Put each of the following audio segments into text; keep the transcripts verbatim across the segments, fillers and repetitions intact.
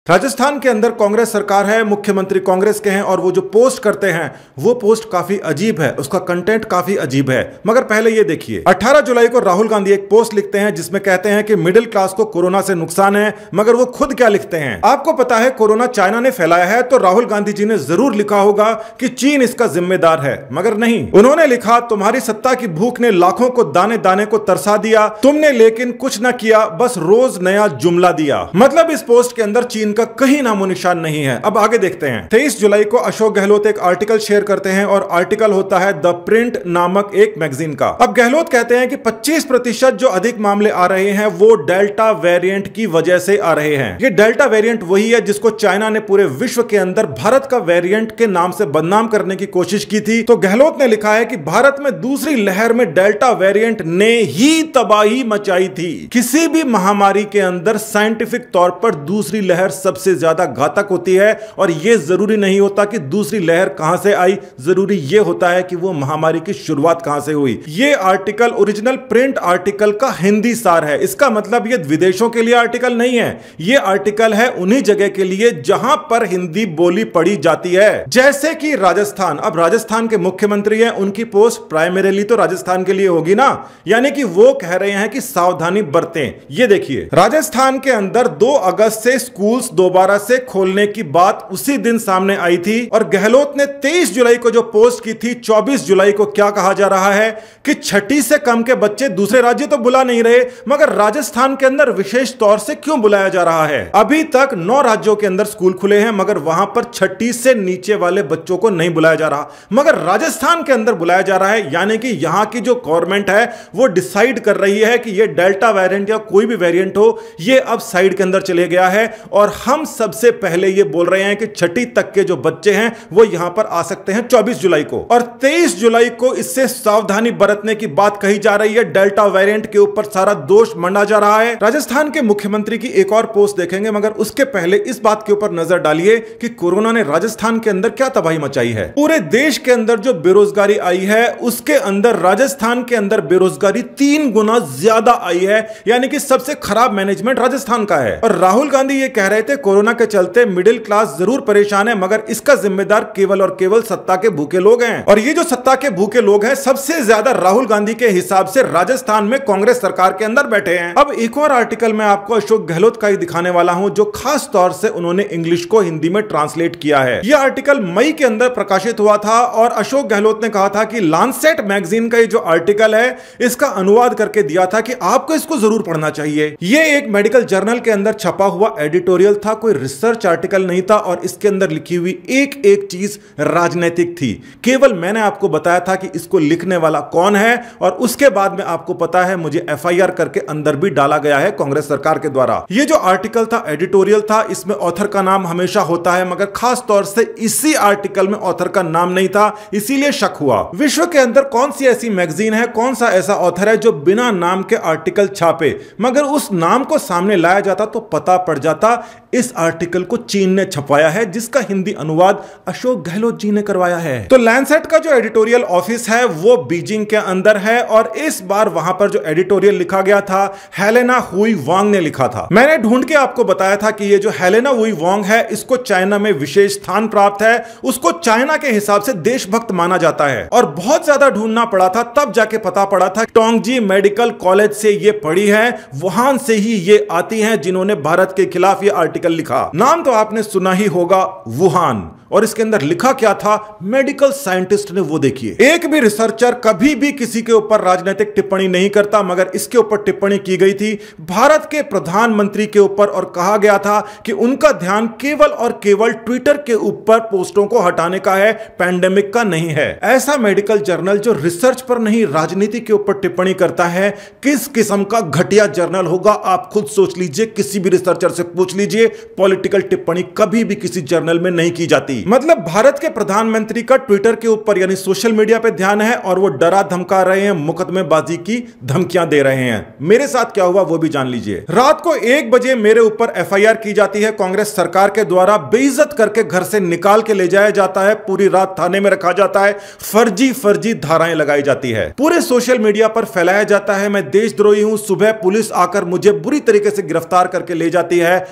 राजस्थान के अंदर कांग्रेस सरकार है, मुख्यमंत्री कांग्रेस के हैं और वो जो पोस्ट करते हैं वो पोस्ट काफी अजीब है, उसका कंटेंट काफी अजीब है। मगर पहले ये देखिए, अठारह जुलाई को राहुल गांधी एक पोस्ट लिखते हैं जिसमें कहते हैं कि मिडिल क्लास को कोरोना से नुकसान है, मगर वो खुद क्या लिखते हैं? आपको पता है कोरोना चाइना ने फैलाया है, तो राहुल गांधी जी ने जरूर लिखा होगा कि चीन इसका जिम्मेदार है, मगर नहीं, उन्होंने लिखा तुम्हारी सत्ता की भूख ने लाखों को दाने दाने को तरसा दिया, तुमने लेकिन कुछ न किया, बस रोज नया जुमला दिया। मतलब इस पोस्ट के अंदर चीन का कहीं नामो निशान नहीं है। अब आगे देखते हैं। तेईस जुलाई को अशोक गहलोत एक आर्टिकल शेयर करते हैं और आर्टिकल होता है द प्रिंट नामक एक मैगजीन का। अब गहलोत कहते हैं कि पच्चीस प्रतिशत जो अधिक मामले आ रहे हैं वो डेल्टा वेरिएंट की वजह से आ रहे हैं। ये डेल्टा वेरिएंट वही है जिसको चाइना ने पूरे विश्व के अंदर भारत का वेरिएंट के नाम से बदनाम करने की कोशिश की थी। तो गहलोत ने लिखा है कि भारत में दूसरी लहर में डेल्टा वेरिएंट ने ही तबाही मचाई थी। किसी भी महामारी के अंदर साइंटिफिक तौर पर दूसरी लहर सबसे ज्यादा घातक होती है और यह जरूरी नहीं होता कि दूसरी लहर कहां से आई, जरूरी यह होता है कि वो महामारी की शुरुआत कहां से हुई। यह आर्टिकल ओरिजिनल प्रिंट आर्टिकल का हिंदी सार है। इसका मतलब यह विदेशों के लिए आर्टिकल नहीं है, यह आर्टिकल है उन्हीं जगह के लिए जहां पर हिंदी बोली पढ़ी जाती है, जैसे कि राजस्थान। अब राजस्थान के मुख्यमंत्री हैं, उनकी पोस्ट प्राइमरीली तो राजस्थान के लिए होगी ना, यानी कि वो कह रहे हैं कि सावधानी बरतें। ये देखिए, राजस्थान के अंदर दो अगस्त से स्कूल्स दोबारा से खोलने की बात उसी दिन सामने आई थी और गहलोत ने तेईस जुलाई को जो पोस्ट की थी, चौबीस जुलाई को क्या कहा जा रहा है कि छठी से कम के बच्चे दूसरे राज्य तो बुला नहीं रहे, मगर राजस्थान के अंदर विशेष तौर से क्यों बुलाया जा रहा है? अभी तक नौ राज्यों के अंदर स्कूल खुले हैं, मगर वहां पर छठी से नीचे वाले बच्चों को नहीं बुलाया जा रहा, मगर राजस्थान के अंदर बुलाया जा रहा है। यानी कि यहां की जो गवर्नमेंट है वो डिसाइड कर रही है कि यह डेल्टा वेरिएंट या कोई भी वेरिएंट हो, यह अब साइड के अंदर चले गया है और हम सबसे पहले यह बोल रहे हैं कि छठी तक के जो बच्चे हैं वो यहां पर आ सकते हैं चौबीस जुलाई को, और तेईस जुलाई को इससे सावधानी बरतने की बात कही जा रही है। डेल्टा वेरिएंट के ऊपर सारा दोष मंडा जा रहा है। राजस्थान के मुख्यमंत्री की एक और पोस्ट देखेंगे, मगर उसके पहले इस बात के ऊपर नजर डालिए कि कोरोना ने राजस्थान के अंदर क्या तबाही मचाई है। पूरे देश के अंदर जो बेरोजगारी आई है उसके अंदर राजस्थान के अंदर बेरोजगारी तीन गुना ज्यादा आई है, यानी कि सबसे खराब मैनेजमेंट राजस्थान का है। और राहुल गांधी ये कह रहे थे कोरोना के चलते मिडिल क्लास जरूर परेशान है, मगर इसका जिम्मेदार केवल और केवल सत्ता के भूखे लोग हैं। और ये जो सत्ता के भूखे लोग हैं सबसे ज्यादा राहुल गांधी के हिसाब से राजस्थान में कांग्रेस सरकार के अंदर बैठे हैं। अब एक और आर्टिकल मैं आपको अशोक गहलोत का ही दिखाने वाला हूं जो खास तौर से उन्होंने इंग्लिश को हिंदी में ट्रांसलेट किया है। यह आर्टिकल मई के अंदर प्रकाशित हुआ था और अशोक गहलोत ने कहा था कि लांसेट मैगजीन का ये जो आर्टिकल है इसका अनुवाद करके दिया था कि आपको इसको जरूर पढ़ना चाहिए। यह एक मेडिकल जर्नल के अंदर छपा हुआ एडिटोरियल था, कोई रिसर्च आर्टिकल नहीं था और इसके अंदर लिखी हुई एक एक चीज राजनीतिक थी। केवल मैंने आपको बताया था कि इसको लिखने वाला कौन है और उसके बाद में आपको पता है मुझे एफ आई आर करके अंदर भी डाला गया है कांग्रेस सरकार के द्वारा। यह जो आर्टिकल था एडिटोरियल था, इसमें ऑथर का नाम हमेशा होता है, मगर खास तौर से इसी आर्टिकल में ऑथर का नाम नहीं था, इसीलिए शक हुआ। विश्व के अंदर कौन सी ऐसी मैगजीन है, कौन सा ऐसा ऑथर है जो बिना नाम के आर्टिकल छापे, मगर उस नाम को सामने लाया जाता तो पता पड़ जाता इस आर्टिकल को चीन ने छपवाया है, जिसका हिंदी अनुवाद अशोक गहलोत जी ने करवाया है। तो लैंसेट का जो एडिटोरियल ऑफिस है वो बीजिंग के अंदर है और इस बार वहां पर जो एडिटोरियल लिखा गया था हेलेना हुई वांग ने लिखा था। मैंने ढूंढ के आपको बताया था कि ये जो हेलेना हुई वांग है इसको चाइना में विशेष स्थान प्राप्त है, उसको चाइना के हिसाब से देशभक्त माना जाता है और बहुत ज्यादा ढूंढना पड़ा था, तब जाके पता पड़ा था टोंगजी मेडिकल कॉलेज से ये पढ़ी है, वहां से ही ये आती हैं जिन्होंने भारत के खिलाफ ये आर्टिकल लिखा। नाम तो आपने सुना ही होगा, वुहान, और इसके अंदर लिखा क्या था, मेडिकल साइंटिस्ट ने वो देखिए। एक भी रिसर्चर कभी भी किसी के ऊपर राजनीतिक टिप्पणी नहीं करता, मगर इसके ऊपर टिप्पणी की गई थी भारत के प्रधानमंत्री के ऊपर और कहा गया था कि उनका ध्यान केवल और केवल ट्विटर के ऊपर पोस्टों को हटाने का है, पैंडेमिक का नहीं है। ऐसा मेडिकल जर्नल जो रिसर्च पर नहीं राजनीति के ऊपर टिप्पणी करता है, किस किस्म का घटिया जर्नल होगा आप खुद सोच लीजिए। किसी भी रिसर्चर से पूछ लीजिए, पॉलिटिकल टिप्पणी कभी भी किसी जर्नल में नहीं की जाती। मतलब भारत के प्रधानमंत्री का ट्विटर के ऊपर यानी सोशल मीडिया पे ध्यान है और वो डरा धमका रहे हैं, मुकदमेबाजी की धमकियां दे रहे हैं। मेरे साथ क्या हुआ वो भी जान लीजिए। रात को एक बजे मेरे ऊपर एफ आई आर की जाती है कांग्रेस सरकार के द्वारा, बेइज्जत करके घर से निकाल के ले जाया जाता है, पूरी रात थाने में रखा जाता है, फर्जी फर्जी धाराएं लगाई जाती है, पूरे सोशल मीडिया पर फैलाया जाता है मैं देशद्रोही हूं। सुबह पुलिस आकर मुझे बुरी तरीके से गिरफ्तार करके ले जाती है, कांग्रेस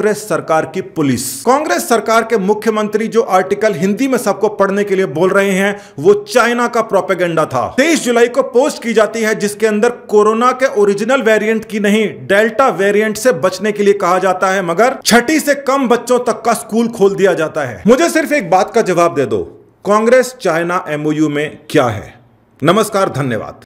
कांग्रेस सरकार की पुलिस। कांग्रेस सरकार के मुख्यमंत्री जो आर्टिकल हिंदी में सबको पढ़ने के लिए बोल रहे हैं वो चाइना का प्रोपेगेंडा था। तेईस जुलाई को पोस्ट की जाती है जिसके अंदर कोरोना के ओरिजिनल वेरिएंट की नहीं डेल्टा वेरिएंट से बचने के लिए कहा जाता है, मगर छठी से कम बच्चों तक का स्कूल खोल दिया जाता है। मुझे सिर्फ एक बात का जवाब दे दो, कांग्रेस चाइना एमओयू में क्या है? नमस्कार, धन्यवाद।